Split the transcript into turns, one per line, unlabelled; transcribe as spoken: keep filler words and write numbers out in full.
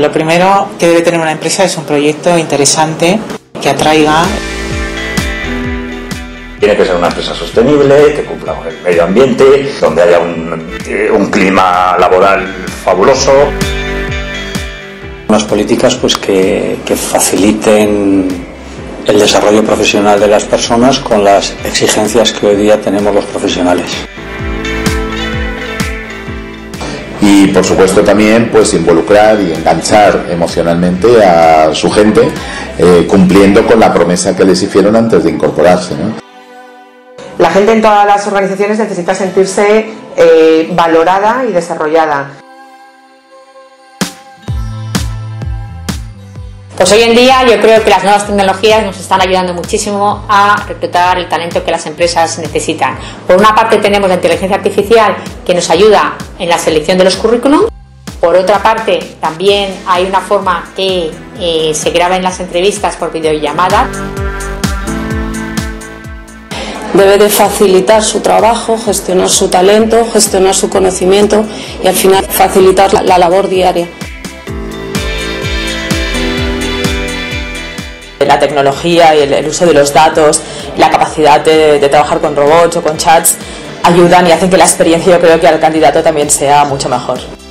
Lo primero que debe tener una empresa es un proyecto interesante que atraiga.
Tiene que ser una empresa sostenible, que cumpla con el medio ambiente, donde haya un, un clima laboral fabuloso.
Unas políticas pues que, que faciliten el desarrollo profesional de las personas con las exigencias que hoy día tenemos los profesionales.
Y por supuesto también pues involucrar y enganchar emocionalmente a su gente, eh, cumpliendo con la promesa que les hicieron antes de incorporarse, ¿no?
La gente en todas las organizaciones necesita sentirse eh, valorada y desarrollada.
Pues hoy en día yo creo que las nuevas tecnologías nos están ayudando muchísimo a reclutar el talento que las empresas necesitan. Por una parte tenemos la inteligencia artificial que nos ayuda en la selección de los currículums. Por otra parte también hay una forma que eh, se graba en las entrevistas por videollamada.
Debe de facilitar su trabajo, gestionar su talento, gestionar su conocimiento y al final facilitar la, la labor diaria.
La tecnología y el, el uso de los datos, la capacidad de, de trabajar con robots o con chats ayudan y hacen que la experiencia, yo creo, que al candidato también sea mucho mejor.